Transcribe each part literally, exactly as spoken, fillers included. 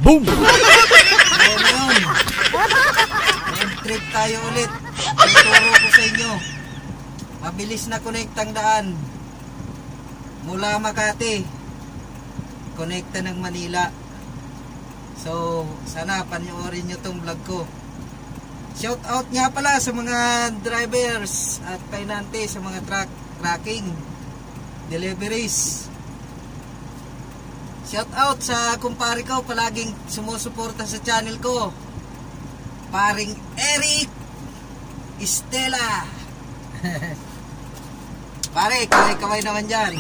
Boom! So ngayon, road trip tayo ulit. Tuturo ko sa inyo. Mabilis na konektang daan. Mula Makati, konekta ng Manila. So, sana panoorin nyo tong vlog ko. Shout out nga pala sa mga drivers at painante sa mga truck tracking deliveries. Shout out sa kumpare ko palaging sumusuporta sa channel ko, paring Eric Estela. Pare, kaway-kaway naman dyan.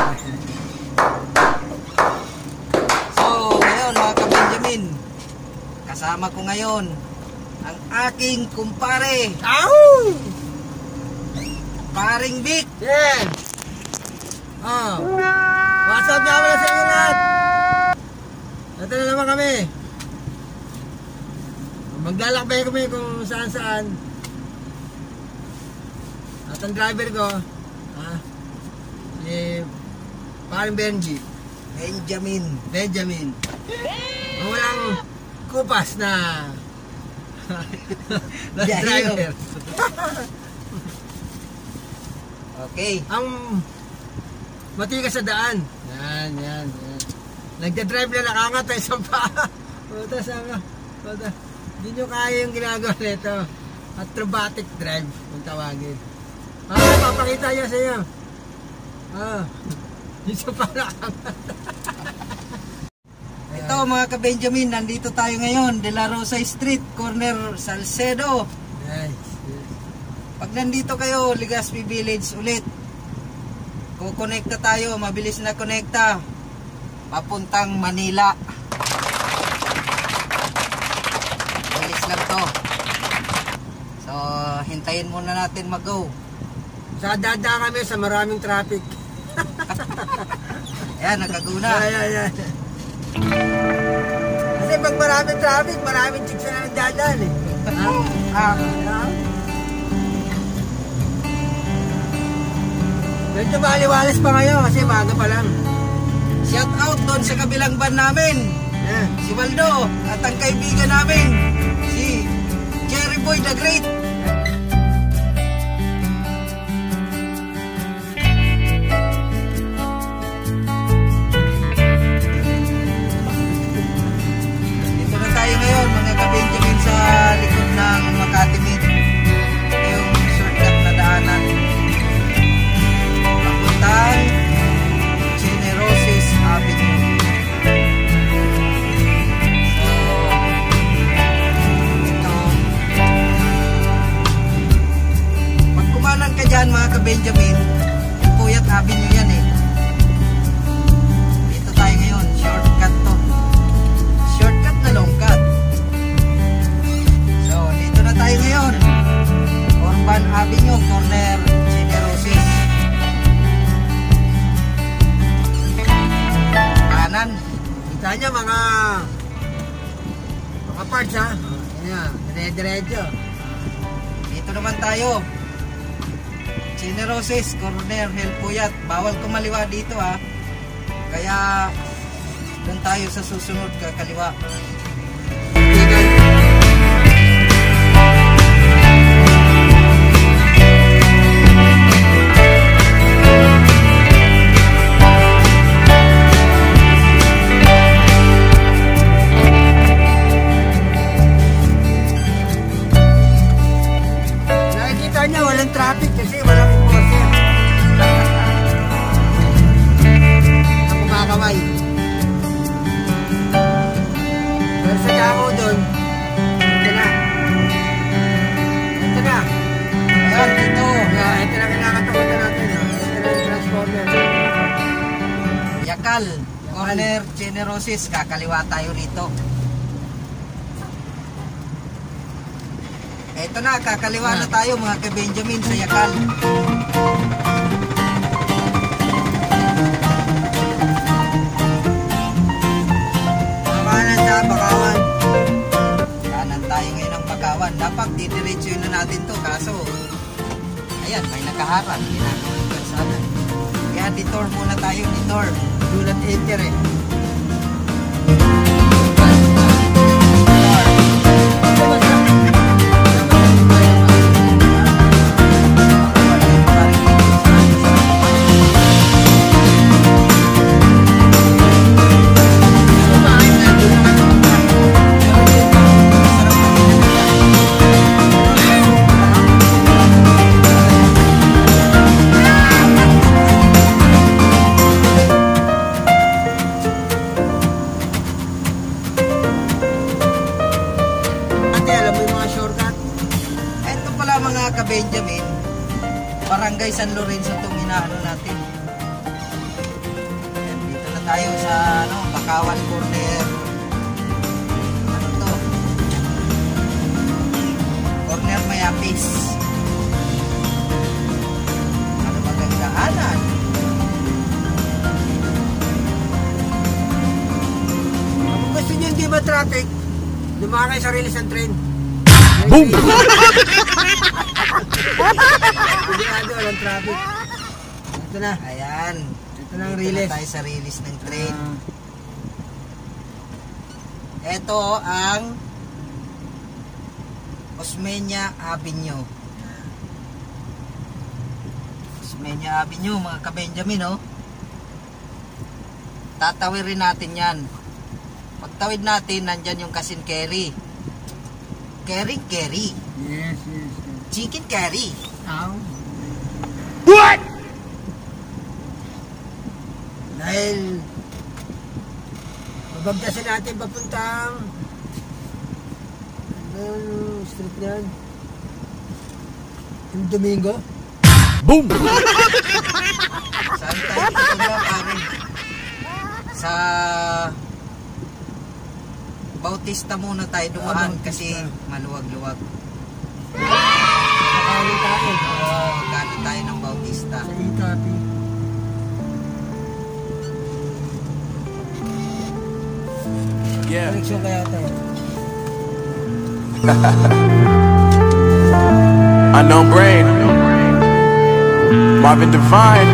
So, ngayon mga ka-Benjamin, kasama ko ngayon ang aking kumpare. Ow! Paring Vic. Yeah! Oh. What's up nga pala sa inyo lahat? Ito na naman kami. Maglalakbay kami kung saan saan. At ang driver ko, ah, si Paring Benji. Benjamin. Benjamin. Ang walang kupas na na Yeah, driver. Okay. Ang matigas sa daan. Yan, yan, yan. Nagda-drive na nakangat ay isang paa. Puta, sanga. Puta. Hindi nyo kaya yung ginagawa nito. Acrobatic drive, kung tawagin. Ah, papakita niya sa iyo. Ah, hindi siya pa nakangat. Ito mga ka-Benjamin, nandito tayo ngayon, De La Rosa Street, corner Salcedo. Yes, yes. Pag nandito kayo, Legazpi Village ulit. Kukonekta tayo, mabilis na konekta. Papuntang Manila. Bilis lang to. So, hintayin muna natin mag-go. Sa dada kami sa maraming traffic. Ayan, nagkaguna. Ay, ay, ay. Kasi pag maraming traffic, maraming chicks na nagdadaan eh. Ah, Medyo maliwalas pa ngayon kasi maga pa lang. shout out doon sa kabilang van namin. Yeah. Si Waldo at ang kaibigan namin, si Jerry Boy the Great. Dito na tayo ngayon mga ka-Benjamin sa likod ng Makati Meet. Ito yung shortcut na daanan. Papuntang Generosis Avenue. Dyan mga ka-Benjamin, Puyat Avenue yan eh. Dito tayo ngayon, shortcut to. Shortcut na long cut. So, dito na tayo ngayon. Orban Avenue, corner Generosis. Kanan. Kita nyo mga mga parts ha. Ayan, dire-diretso. Dito naman tayo. Generosis, corner, Puyat. Bawal kumaliwa dito ha. Kaya doon tayo sa susunod kakaliwa. Nakikita nyo walang traffic kasi walang enforcer. Na kumakaway. Pero sa damo doon, ito na. Ito na. Ayan, dito. Yeah, ito na kinakatakutan natin. No? Ito na yung transporter. Yakal, corner Generosis. Kakaliwa tayo rito. Ito na, kakaliwa na tayo mga ka-Benjamin sa Yakal. Kanan sa Bakawan. Kanan tayo ngayon ng Bakawan. Dapat didiretso na natin to. Kaso, ayan, may nakaharap. Ginagawa ko sana. Kaya detour muna tayo, detour. Do not enter eh. Barangay San Lorenzo itong inaano natin. Ayan, dito na tayo sa ano, Bakawan Corner. Ano to? Corner Mayapis. Ano magandaanan? Kung gusto nyo hindi ma-traffic, dumaan kayo sa release ng train. Boom! Sigurado, walang traffic. Ito na. Ayan. Ito na ang Dito release. na tayo sa release ng train. Ah, Ito ang Osmeña Avenue. Osmeña Avenue, mga ka-Benjamin, oh. Tatawirin natin yan. Pagtawid natin, nandyan yung Kasin Curry. Curry, curry. yes, yes, yes. Chicken curry. Ow. What? Dahil mabagdasin natin papuntang ano street na yan? Yung Domingo. Boom! Saan tayo pupunta, pare? Sa Bautista muna tayo dumaan Ah, kasi Bautista. maluwag-luwag. Nakakali tayo Oo, gano tayo ng Bautista. sa Itapi. Yeah. Koneksyon kaya tayo. Unknown Brain. Marvin Divine.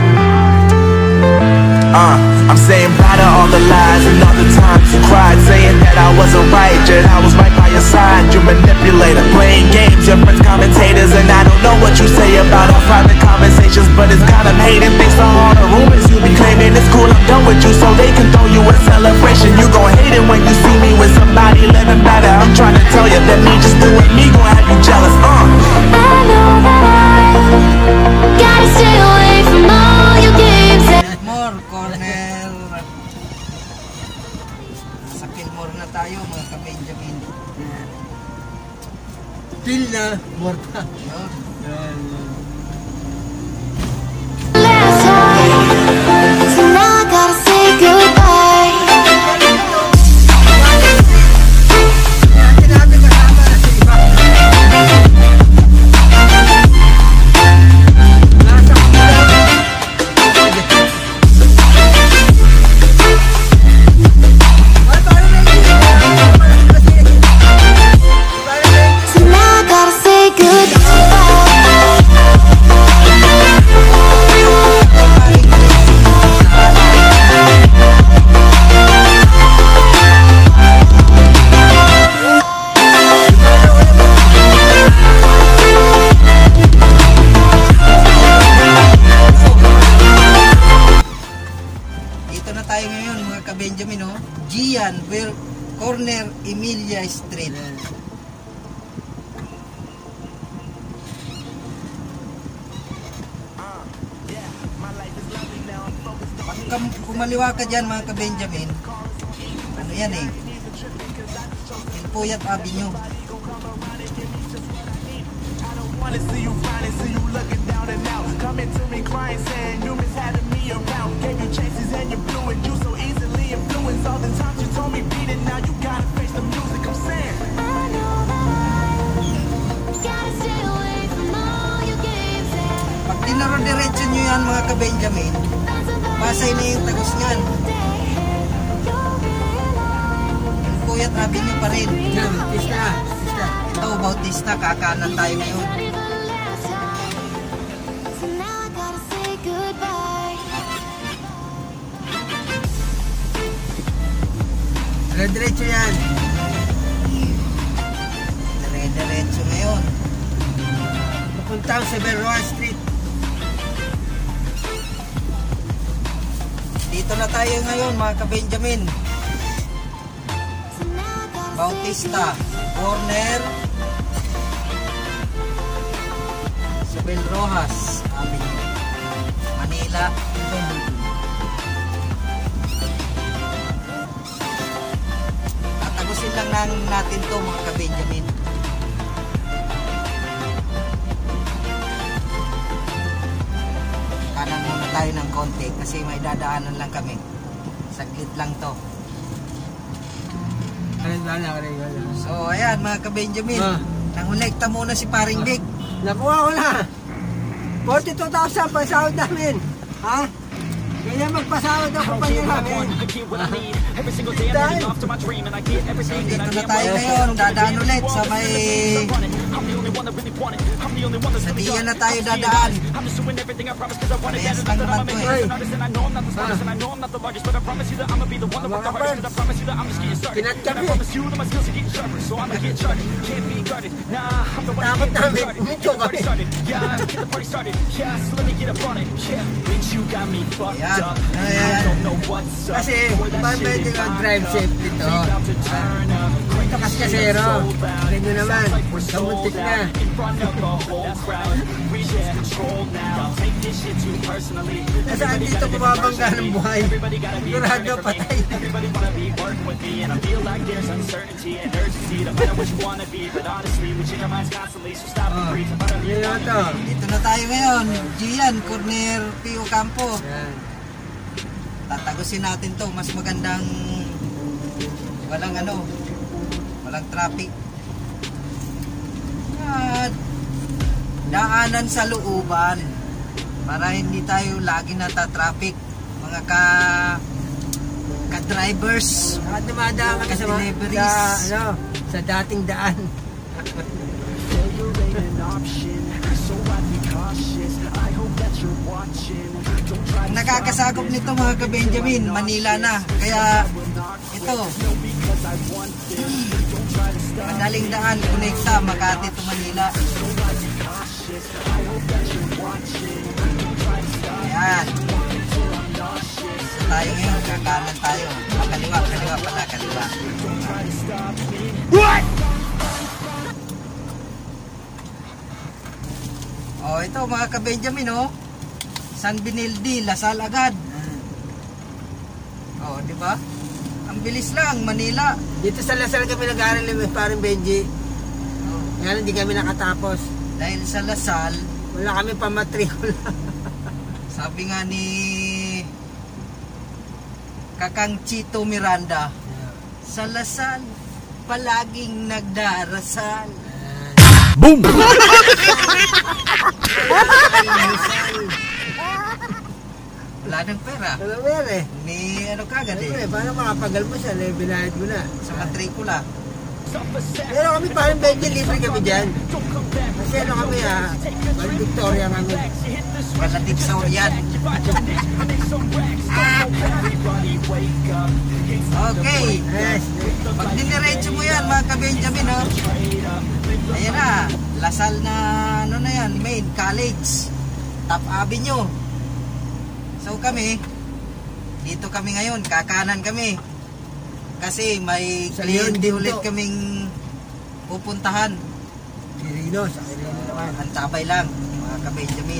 Uh, I'm saying bye to all the lies and all the times you cried, saying that I wasn't right, yet I was right by your side. You manipulator, playing games, your friends commentators, and I don't know what you say about our private conversations, but it's got them hating. Thanks to all the rumors you be claiming. It's cool, I'm done with you, so they can throw you a celebration. You gon' hate it when you see me with somebody living better. I'm trying to tell you that me just doing me gon' have you jealous. Uh. I know that I gotta stay away from all your games. More corner. Sa Fillmore na tayo, mga ka-Benjamin. Pil na morta. Yun. Yan, yan. Last time, so now I gotta say goodbye. Dati namin kasama na sa iba. Nasa kulang. Ay, parang naiinip. Parang kasi. Parang naiinip. So now I gotta say goodbye. Dito na tayo ngayon, mga ka-Benjamin, oh. Gian, where corner Emilia Street. Pag kumaliwa ka dyan, mga ka-Benjamin, ano yan eh, Puyat Avenue. Wanna see you finally see you looking down and out. Coming to me crying, saying you miss having me around. Gave you chances and you blew it. You so easily influenced. All the times you told me beat it, now you gotta face the music. I'm saying. I know that I gotta stay away from all your games. Pag dinaro-diretso nyo yan, mga ka-Benjamin, Pasay na yung tagos nyan. Yung Puyat Avenue pa rin. Yan, pista. Pista. Ito, Bautista, kakanan tayo ngayon. So now I gotta say goodbye. Diretso yan. Dire-diretso ngayon. Papuntang sa Berroa Street. Dito na tayo ngayon, mga ka-Benjamin. So now I gotta say Bautista, corner Isabel Rojas Avenue, Manila. Tatagusin lang lang natin to, mga ka-Benjamin. Dadaanan muna tayo ng konti kasi may dadaanan lang kami. Saglit lang to. So ayan mga ka-Benjamin, Ah. nangolekta muna si Paring Vic. Nakuha ko na. forty-two thousand pasahod namin. Ha? Kaya magpasahod ang kumpanya namin. Dahil, So dito na tayo ngayon, dadaan ulit sa may... Sa diyan na tayo dadaan. Yes lang naman to eh. ay, mga birds, kinat kami. Takot namin, uminto kami. Ayan, ayan. Kasi, paano pwede ka drive safely to? Ito kasi kasero. Tignan nyo naman, kamuntik na. Nasaan dito bumabangga ng buhay? Sigurado patay. Oh, yun lang to. Dito na tayo ngayon. Gian, corner Pio Campo. Yan. Tatagusin natin to. Mas magandang walang ano, walang traffic. At daanan sa looban para hindi tayo lagi nata-traffic. Mga ka ka-drivers. Saka dumadaan ka sa, mga- Deliveries. sa, ano, sa dating daan. Ang nakakasakop nito mga ka-Benjamin, Manila na. Kaya ito, madaling daan, konekta, Makati to Manila. Ayan. So tayo ngayon, kakanan tayo. Ah, kaliwa, kaliwa pala, kaliwa. Oh, ito mga ka-Benjamin, oh. San Binildi, Lasal agad. Oh, di ba? Ang bilis lang, Manila. Dito sa Lasal kami nag-aaral ni parang Benji. Oh, Ngayon hindi kami nakatapos. dahil sa Lasal, Wala kami pamatrikula. sabi nga ni Kakang Chito Miranda, sa Lasal, palaging nagdarasal. Boom! Wala ng pera. Ano meron eh? May ano kagad Ano eh. eh, paano makapagal mo siya? Eh, binayad mo na. Sa matrikula. Pero kami parang Benji, libre kami dyan. Kasi ano kami ah, Bal- Victoria kami. Relative sa Orian. Okay. Yes. Pag diniretso mo yan mga ka-Benjamin, oh. Ayan na. Lasal na ano na yan, main college. Top Avenue. So kami, dito kami ngayon, kakanan kami. Kasi may Sa Leon client din ulit to. kaming pupuntahan. Kirino, sa Kirino naman. Antabay lang, mga ka-Benjamin.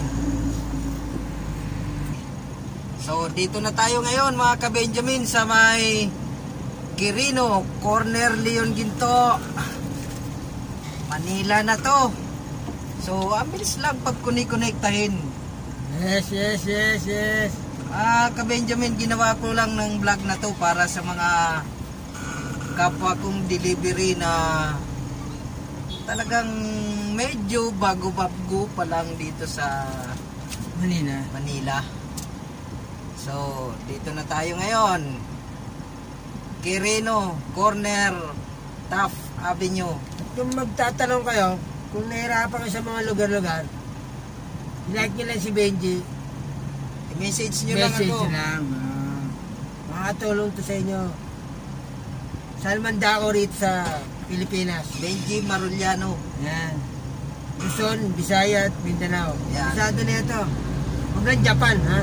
So dito na tayo ngayon mga ka-Benjamin sa may Quirino, corner Leon Ginto. Manila na to. So ang bilis lang pag kuni-connectahin. Yes, yes, yes, yes. Ah, ka-Benjamin, ginawa ko lang ng vlog na to para sa mga kapwa kong delivery na talagang medyo bago-bago pa lang dito sa Manila. Manila. So, dito na tayo ngayon. Quirino, corner Taft Avenue. At kung magtatanong kayo, kung nahirapan kayo sa mga lugar-lugar, like nyo lang si Benji, I-message nyo lang message ako. lang. Ah, makatulong to sa inyo. Salman Dako rito sa Pilipinas. Benji Maruliano. Yan. Luzon, Visayas, Mindanao. Yan. Usado na ito. Huwag lang Japan, ha?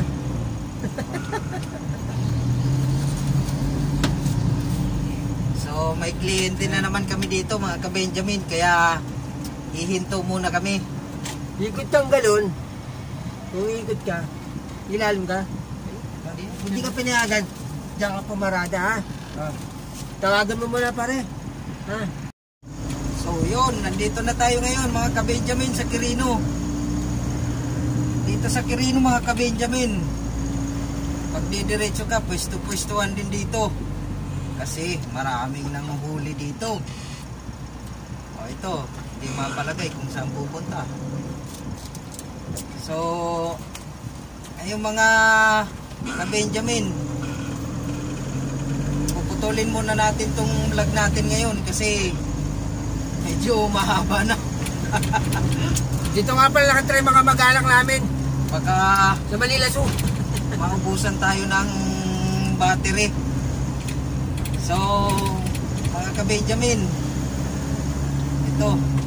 So, may kliyente na naman kami dito mga ka-Benjamin. Kaya, hihinto muna kami. Ikot kang galon. Kung ikot ka, ilalim ka. Hindi ka pinayagan. Diyan ka pumarada, ha? Ah. Tawagan mo muna, pare. Ha? So, yun. Nandito na tayo ngayon mga ka-Benjamin sa Quirino. Dito dito sa Quirino mga ka-Benjamin. Pag didiretso ka, pwesto-pwestuhan din dito. Kasi maraming nanguhuli dito. O ito, hindi mapalagay kung saan pupunta. So, ayong mga ka-Benjamin, puputulin muna natin tong vlog natin ngayon kasi medyo mahaba na. Dito nga pala nakatry mga mag-anak namin Baka sa Manila Zoo. maubusan tayo ng battery. So, mga ka-Benjamin, ito.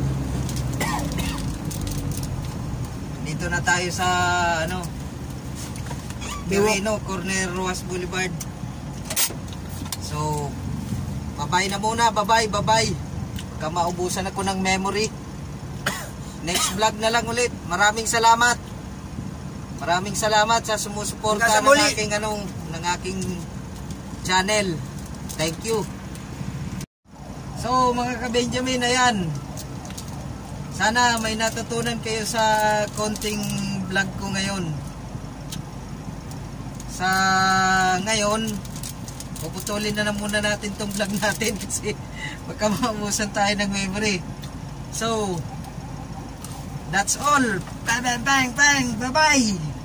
Dito na tayo sa ano, Quirino, corner Ruas Boulevard. So, bye-bye na muna, bye-bye, bye-bye. Baka maubusan ako ng memory. Next vlog na lang ulit. Maraming salamat. Maraming salamat sa sumusuporta Hanggang sa ng muli. aking anong ng aking channel. Thank you. So mga ka-Benjamin, ayan. Sana may natutunan kayo sa konting vlog ko ngayon. Sa ngayon, puputulin na, na muna natin tong vlog natin kasi baka maubusan tayo ng memory. So, that's all. Bang, bang, bang, bang. Bye-bye.